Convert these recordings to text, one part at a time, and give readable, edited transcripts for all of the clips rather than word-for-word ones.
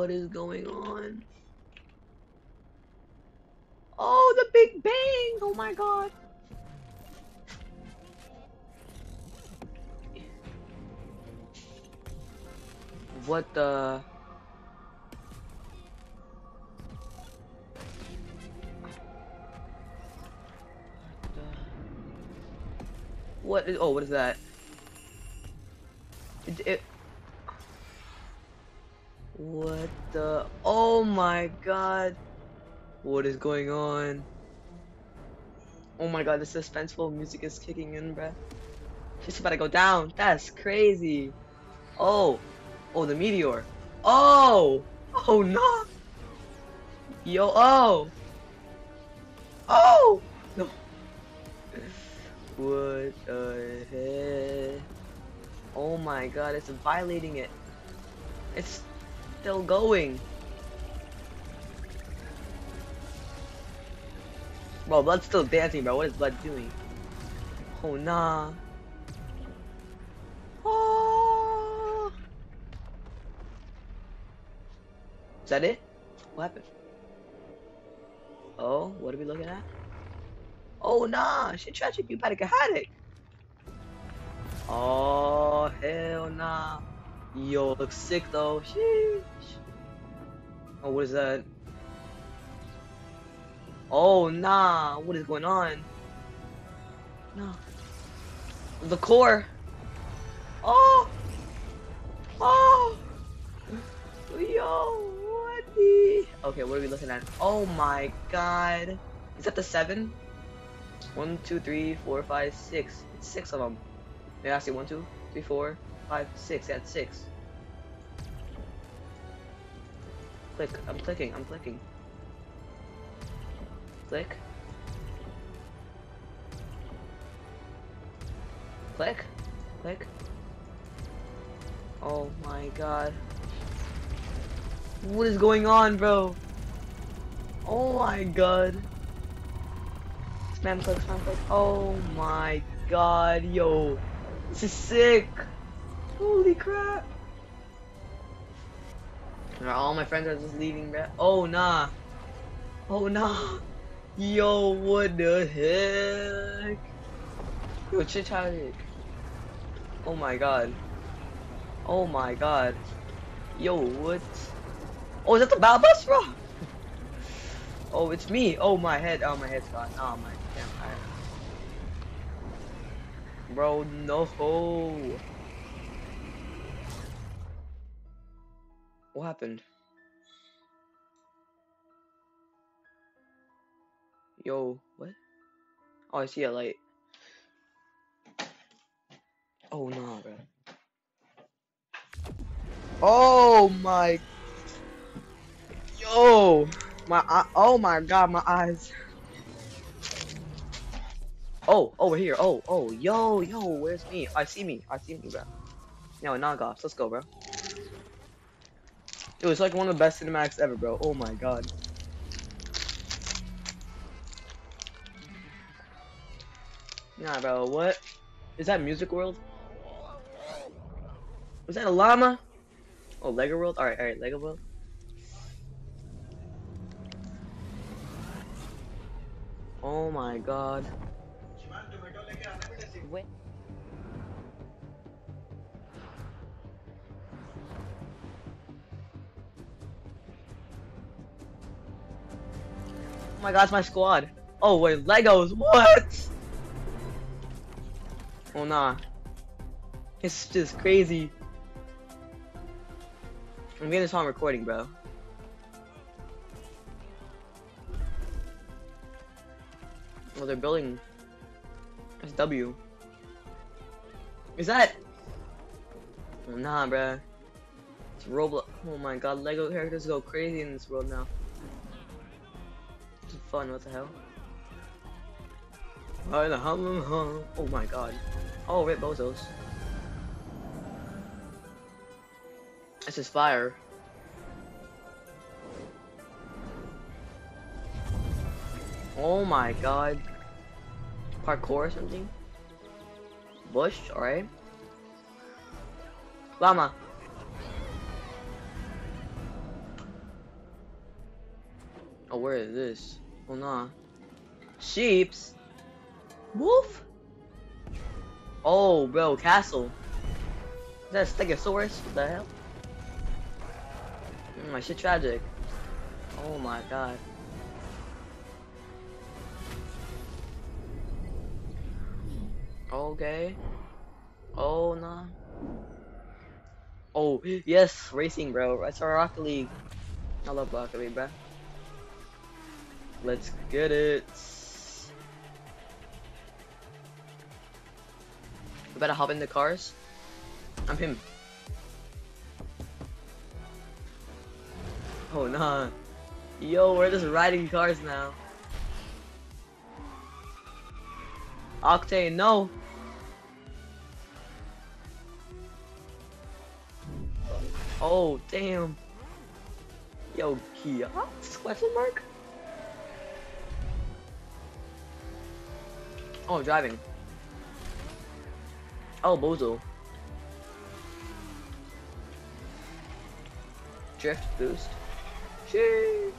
What is going on? Oh, the Big Bang! Oh my god. What the? What is? Oh, what is that? It. What the? Oh my god. What is going on? Oh my god, the suspenseful music is kicking in, bruh. She's about to go down. That's crazy. Oh. Oh, the meteor. Oh. Oh no. Yo. Oh. Oh. No. What the heck? Oh my god, it's violating it. It's still going. Bro, blood's still dancing, bro. What is blood doing? Oh nah. Oh. Is that it? What happened? Oh, what are we looking at? Oh nah, shit tragic, you better get haddock. Oh hell nah. Yo, looks sick though. Sheesh. Oh, what is that? Oh nah, what is going on? No. The core. Oh! Oh! Yo, what the? Okay, what are we looking at? Oh my god. Is that the 7? 1, 2, 3, 4, 5, 6. It's 6 of them. Yeah, I see 1, 2, 3, 4, 5, 6. That's 6. Click. I'm clicking. I'm clicking. Click. Click. Click. Oh my god. What is going on, bro? Oh my god. Spam click, spam click. Oh my god, yo. This is sick. Holy crap. All my friends are just leaving, bro. Oh nah. Oh nah. Yo, what the heck? Yo, chit-chatting. Oh my god. Oh my god. Yo, what? Oh, is that the battle bus, bro? Oh, it's me. Oh, my head. Oh, my head's gone. Oh, my damn. Bro, no. What happened? Yo, what? Oh, I see a light. Oh, no, bro. Oh, my. Yo. My eye. Oh, my God, my eyes. Oh, over here. Oh, oh, yo, where's me? I see me, bro. Yo, knockoffs. Let's go, bro. It was like one of the best cinematics ever, bro. Oh my god. Nah, bro, what? Is that Music World? Was that a llama? Oh, Lego World? Alright, Lego World. Oh my god. Wait. Oh my god, it's my squad. Oh wait, Legos, what? Oh nah. It's just crazy. I'm getting this on recording, bro. Oh, they're building. That's W. Is that? Oh, nah, bro. It's Roblox. Oh my god, Lego characters go crazy in this world now. It's fun, what the hell? Oh my god. Oh, rip bozos. This is fire. Oh my god. Parkour or something? Bush, alright. Llama. Oh, where is this? Oh, nah. Sheeps? Wolf? Oh, bro, castle. Is that a stegosaurus? What the hell? My shit tragic. Oh my god. Okay. Oh, nah. Oh, yes, racing, bro. That's our Rocket League. I love Rocket League, bro. Let's get it. We better hop in the cars. I'm him. Oh, nah. Yo, we're just riding cars now. Octane, no. Oh, damn. Yo, Kia? Question mark? Oh, driving. Oh, Bozo. Drift boost. Shee.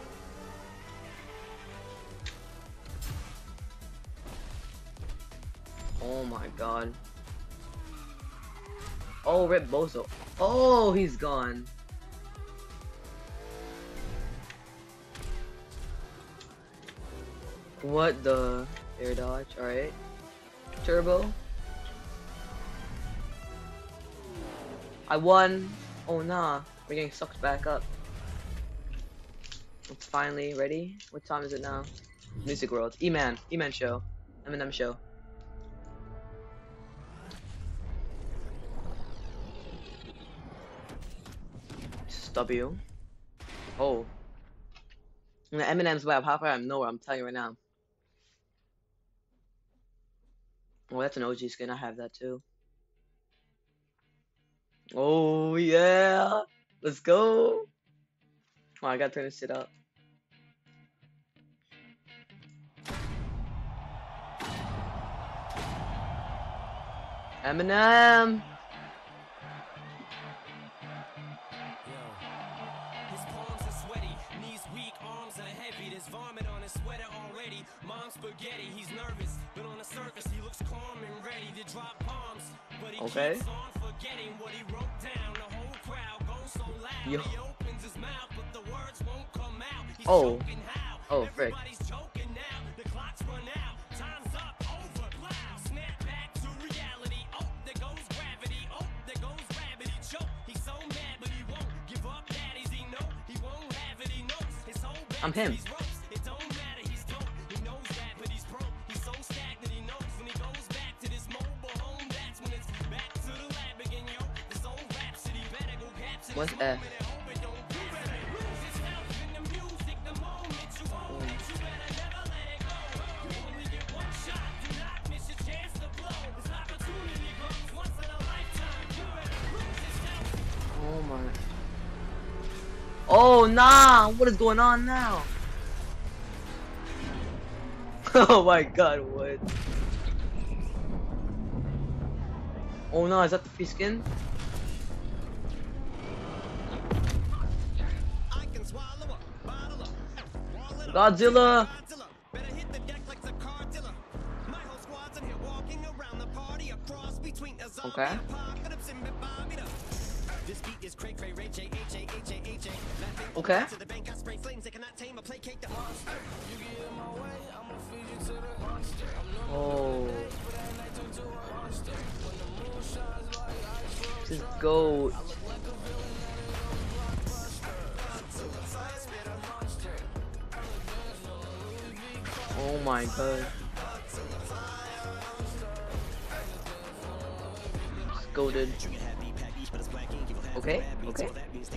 Oh my god. Oh, rip Bozo. Oh, he's gone. What the? Air dodge, alright. Turbo. I won. Oh nah, we're getting sucked back up. It's finally ready. What time is it now? Music World. E-Man show. Eminem show. This is W. Oh. Eminem's web. How far I'm nowhere, I'm telling you right now. Oh, that's an OG skin. I have that too. Oh yeah. Let's go. Oh, I gotta turn this shit up. Eminem. His palms are sweaty, knees weak, arms are heavy. There's vomit on his sweater already. Mom's spaghetti, he's nervous, but on the surface he looks calm and ready to drop bombs. But he keeps on forgetting what he wrote down. The whole crowd goes so loud. He opens his mouth, but the words won't come out. He's choking how? Frick. Everybody's choking now. The clock's run out. Time's up. Over. Loud. Snap back to reality. Oh, there goes gravity. Oh, there goes gravity. Choke. He's so mad, but he won't give up. Daddies, he know he won't have it. He knows his whole back. I'm him. It don't matter. He's dope. He knows that, but he's broke. He's so stagnant. He knows when he goes back to this mobile home. That's when it's back to the lab again, yo. This old rhapsody better go capture. What's F? Oh my. Oh nah, what is going on now? Oh my god, what? Oh no, is that the free skin? Godzilla! Okay. Okay. Oh. Just go. Oh my god. Just goated. Okay, okay.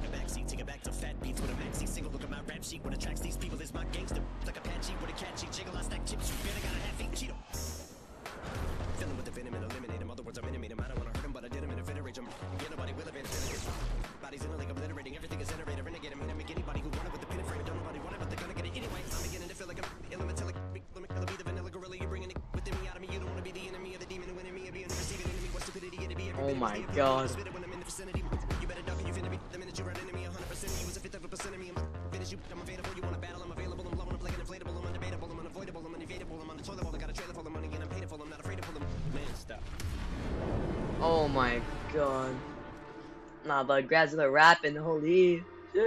Oh my god. Oh my god. Nah, but Graziella rapping, holy.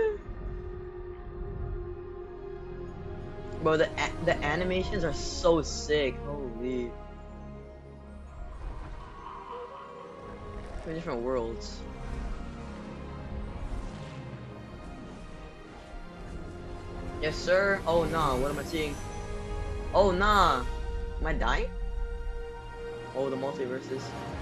Bro, the animations are so sick, holy. Three different worlds. Yes, sir. Oh nah, what am I seeing? Oh nah. Am I dying? Oh, the multiverses.